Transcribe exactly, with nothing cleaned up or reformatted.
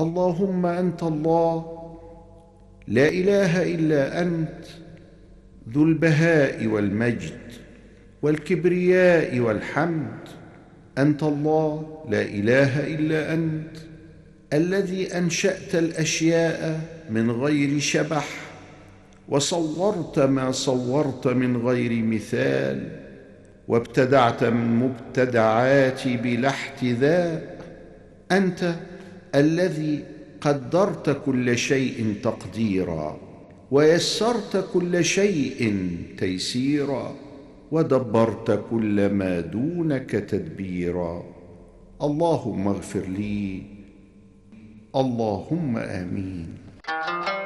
اللهم أنت الله، لا إله إلا أنت، ذو البهاء والمجد والكبرياء والحمد. أنت الله، لا إله إلا أنت، الذي أنشأت الأشياء من غير شبح، وصورت ما صورت من غير مثال، وابتدعت من مبتدعات بلا احتذاء. أنت الذي قدرت كل شيء تقديرا، ويسرت كل شيء تيسيرا، ودبرت كل ما دونك تدبيرا. اللهم اغفر لي. اللهم آمين.